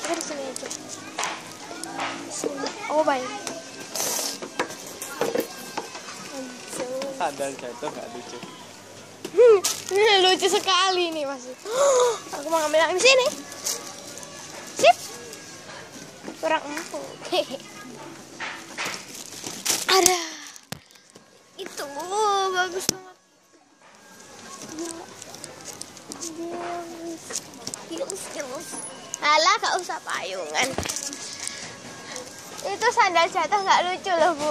di sini aja. Sini. Oh baik. Sandal jatuh nggak lucu. Ini lucu sekali nih Mas. Aku mau ngambil yang di sini. Sip. Kurang empuk. Ada. Itu bagus banget. Heels. Alah, gak usah payungan. Itu sandal jatuh nggak lucu loh Bu.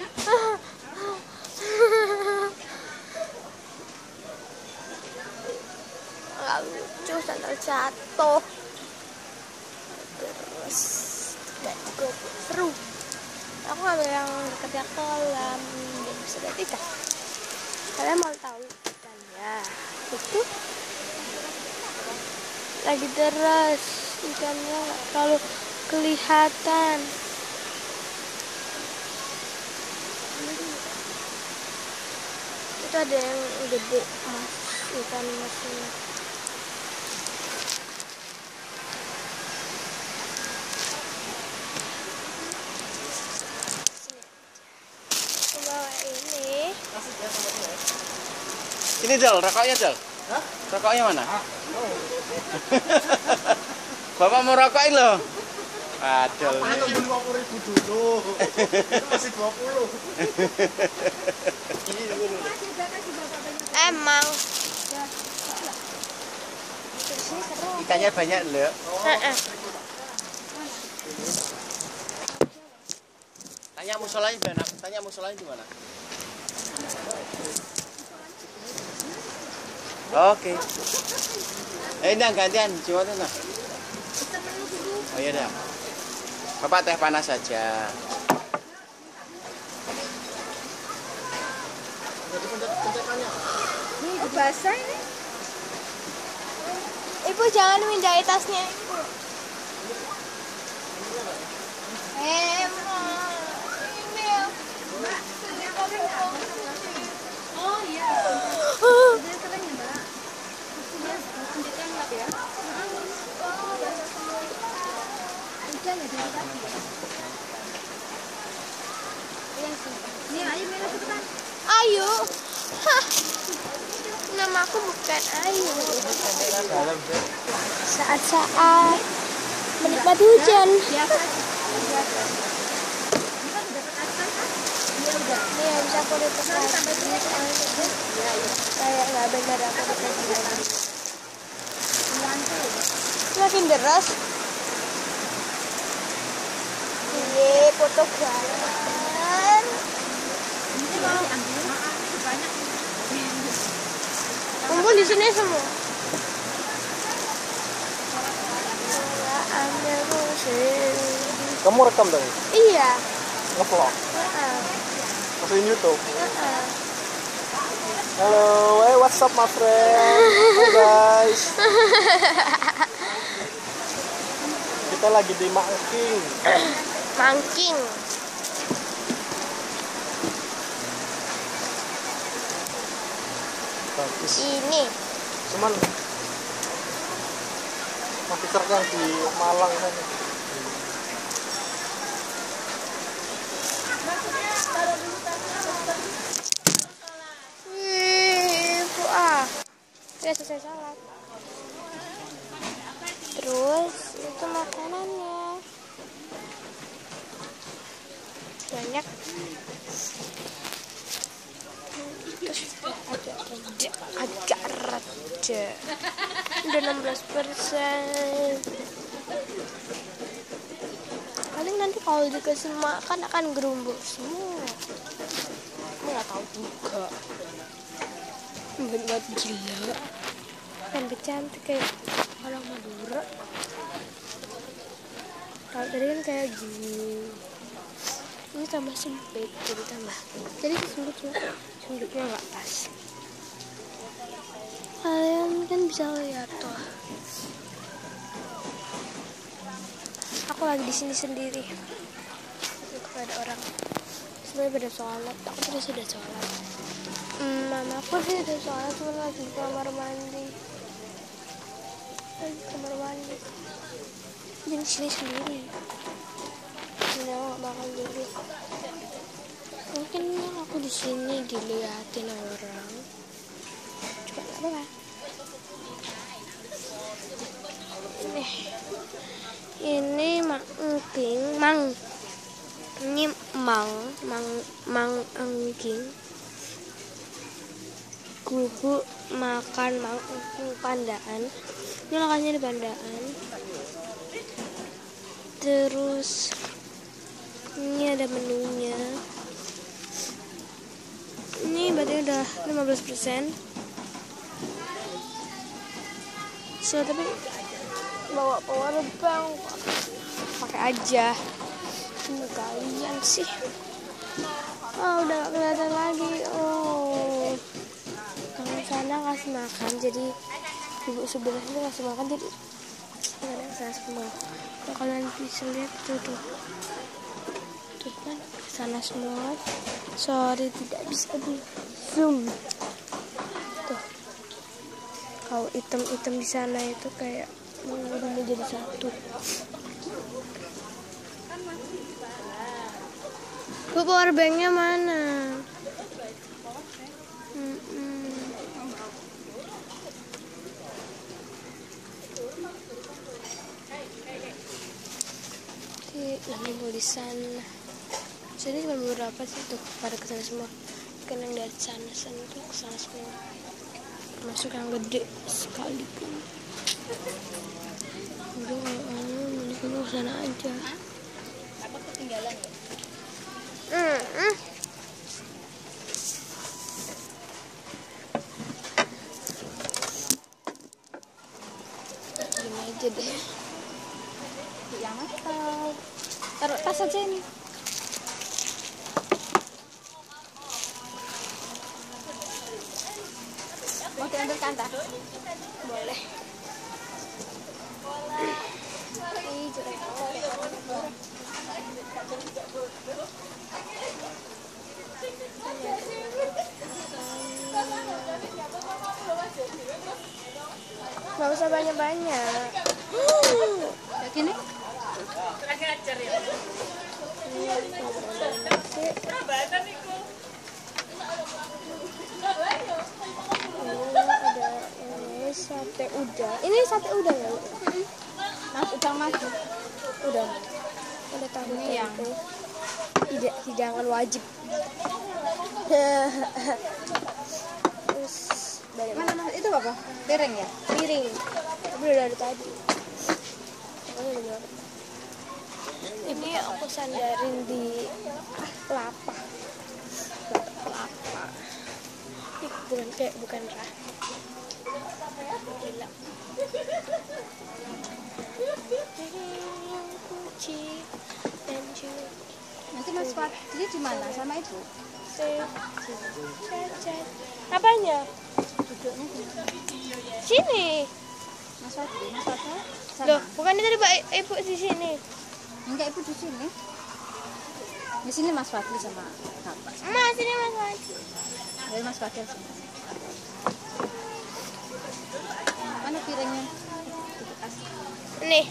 Nggak lucu sandal jatuh. Terus tidak seru. Aku ambil yang dekat kolam dan sudah tidak. Kalian mau tahu ikannya? Itu lagi deras, ikannya nggak terlalu kelihatan. Itu ada yang gede mas, ikan masnya. Bawa ini. Ini Jal, rokoknya Jal. Hah? Rokoknya mana? Bapak mau rokokin loh. Aduh. Apa itu 50.000 dulu. Itu masih 20. Emang. Ikannya banyak loh. Tanya musolanya di mana? Oke. Ini gantian, cuma tuh nah. Oh iya dah. Bapak teh panas saja. Ini basah ini. Ibu jangan mindai tasnya Ibu. Oh iya. Udah sering ya Mbak. Kuncinya enggak ya? Hujan ya dari tadi. Iya sih. Nih ayo Mila cepetan. Ayo. Hah. Nama aku bukan Ayu. Saat-saat menikmati hujan. Nih bisa aku dekat kayak nggak benar aku dekat lagi. Makin deras. Iya, foto banget. Ini mau ambil banyak. Kumpul di sini semua. Kamu rekam tadi? Iya. Nge-vlog? Masukin YouTube? Halo, hey what's up my friend? Hey guys. Kita lagi di Mangking. Mangking. Bagus. Ini. Cuman masih terkang di Malang kan. Wih, Bu udah selesai salat. Terus itu makanannya banyak. Terus ada raja udah 16%. Paling nanti kalau dikasih makan akan gerumbuk semua. Aku nggak tahu juga. Buat gila. Cantik kayak orang Madura. Kalau tadi kan kayak gini. Ini tambah sempit, jadi tambah. Jadi sempitnya nggak pas. Kalian kan bisa lihat tuh. Aku lagi di sini sendiri. Gak ada orang. Sebenarnya pada sholat. Aku juga sudah sholat. Mama aku sih udah sholat, cuma lagi di kamar mandi. di sini sendiri. Udah nggak bakal dulu. Mungkin aku di sini diliatin orang. Coba nggak apa-apa. Ini mang engking. Gubuk makan mang engking Pandaan. Ini lokasinya di Pandaan. Terus ini ada menunya. Ini berarti udah 15%. So, tapi bawa power bank pakai aja. Ini kalian sih. Oh, udah gak kelihatan lagi. Oh, kalau sana kasih makan, jadi ibu sebelah ini kasih makan, jadi nggak ada sana semua. Kalau kalian bisa lihat tuh kan sana semua. Sorry tidak bisa di zoom. Tuh, kalau item-item di sana itu kayak udah menjadi satu. Bu, power banknya mana? Ini mau di sana. Jadi cuma beberapa sih tuh pada kesana semua. Kan yang dari sana tuh kesana semua. Masuk yang gede sekali pun. Udah mending ke sana aja. Apa ketinggalan ya? Gini aja deh. Yang atau taruh tas aja ini. Mau diambil kantor? Boleh. Nggak usah banyak-banyak. Kayak gini? Ada ini sate udang. Ini sate udang ya? Mas udang maju. Udang. Ada tahu Ini yang hidangan wajib. Terus dari mana mas itu apa? Piring ya? piring. Tapi udah dari tadi. Ini aku sandarin di kelapa. Bukan rah. Gila. Nanti Mas Fadli di mana sama Ibu? Apanya? Duduknya di mana? Sini. Mas Fadli sana. Loh, bukan itu tadi Ibu di sini. Enggak, Ibu di sini. Di sini Mas Fadli sama Bapak. Mas, ini Mas Wajib. Dari Mas Fadli sini. Mana piringnya? Di bekas. Nih.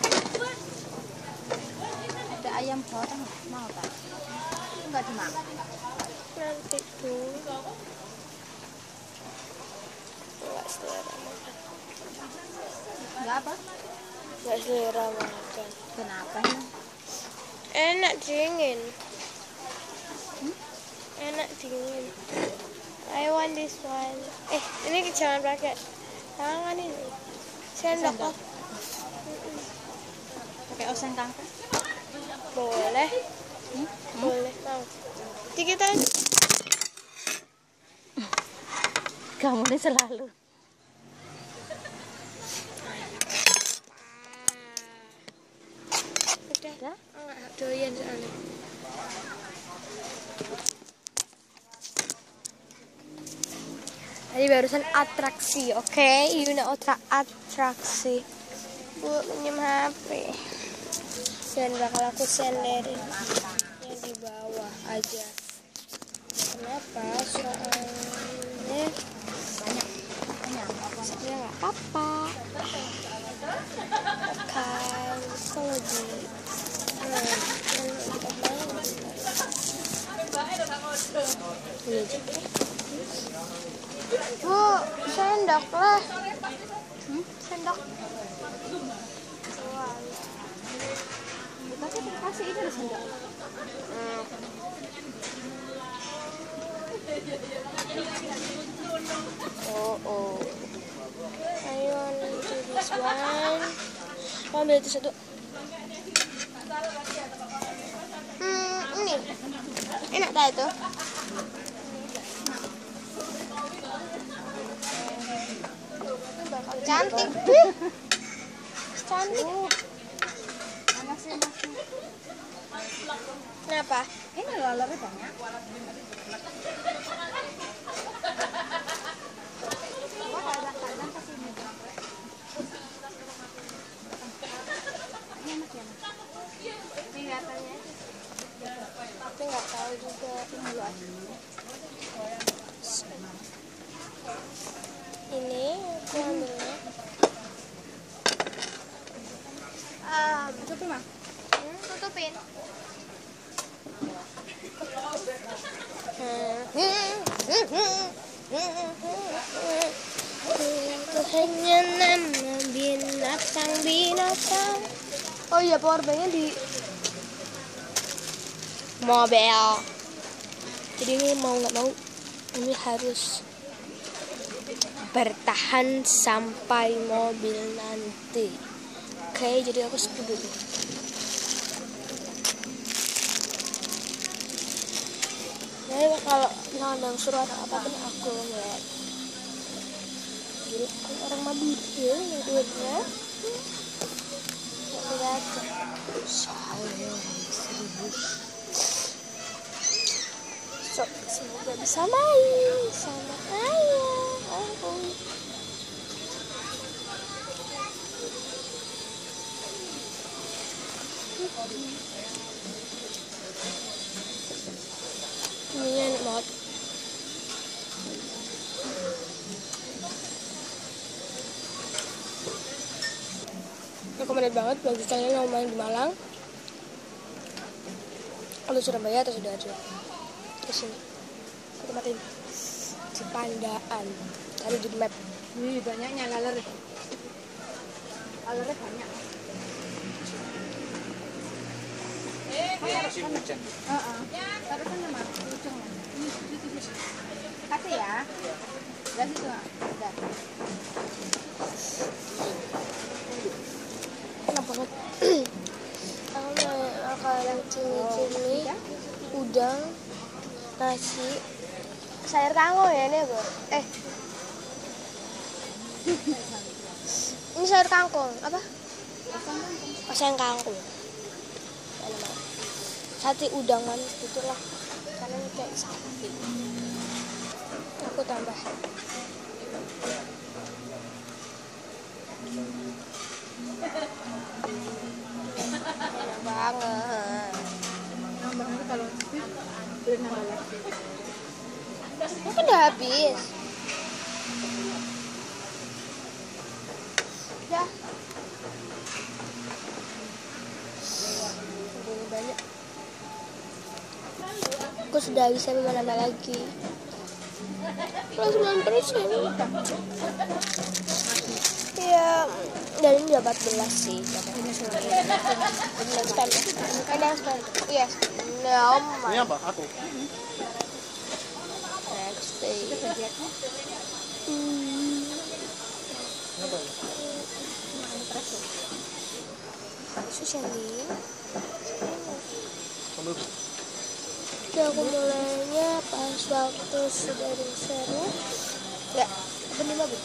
Ada ayam goreng mau tak? Enggak dimakan. Nanti tuh. Enggak selera makan. Enggak apa? Enggak selera makan. Kenapa ya? Enak dingin. Enak dingin. I want this one. Ini jangan pakai tangan ini. Sendok. Sendok. Pakai oseng kangkung. Boleh. Boleh, mau. Dikit aja. Kamu ini selalu. Udah. Enggak doyan soalnya. Tadi barusan atraksi, oke? You know atraksi. Bu, minjem HP. Dan bakal aku senderin yang di bawah aja. Kenapa? Soalnya soalnya nggak apa-apa. Kan Bu, sendok lah. Sendok. Tapi kasih itu ada sendok. Oh. Ayo, do this one. Ambil itu satu. Ini. Enak tak itu? Cantik. Cantik. Kenapa? Ini lalernya banyak. Kelihatannya. Tapi nggak tahu juga. Ini aku ambilnya. Tutup mah. Tutupin. Itu hanya nama binatang. Oh iya, powerbanknya di mobil. Jadi ini mau nggak mau ini harus bertahan sampai mobil nanti. Oke, jadi aku skip dulu. Jadi kalau nandang suruh apa pun aku ngeliat. Jadi aku orang mabuk ya, duitnya. Nggak kelihatan. Saya orang serius. So, semoga bisa main sama ayah aku. Ini enak banget. Recommended banget bagi kalian yang mau main di Malang atau Surabaya atau Sidoarjo. Kesini aku tempatin di Pandaan, cari di map. Wih, banyaknya laler. Lalernya banyak. Musim hujan. Taruh sana mah, ujung mah. Kasih ya. Udah situ mah. Udah. Enak banget. Aku makan cumi-cumi, udang, nasi, sayur kangkung ya ini Bu. Ini sayur kangkung apa? Oseng kangkung. Sate udangan gitulah, karena ini kayak sate. Aku tambah. Enak banget. Nambah nanti kalau boleh nambah lagi. Ini kan udah habis. Ya. Ini banyak. Aku sudah bisa menambah lagi. Plus 9%. Iya, dan ini dapat 14 sih. Ini spam. Ada yang spam. Iya. No, Ini apa? Aku. next day. Ini apa ya? Sus yang ini. Sambal. Jadi aku mulainya pas waktu sudah diseru. Ya, bener banget.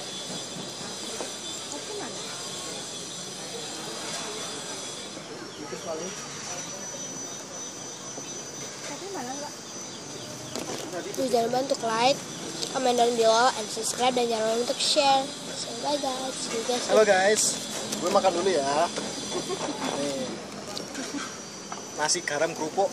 Jangan lupa untuk like, comment down below, and subscribe, dan jangan lupa untuk share. So bye guys, see you guys. Halo guys, gue makan dulu ya. Nih. Nasi garam kerupuk.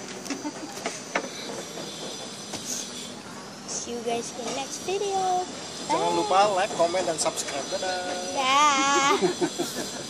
See you guys in the next video. Jangan lupa like, comment, dan subscribe. Dadah. Dah.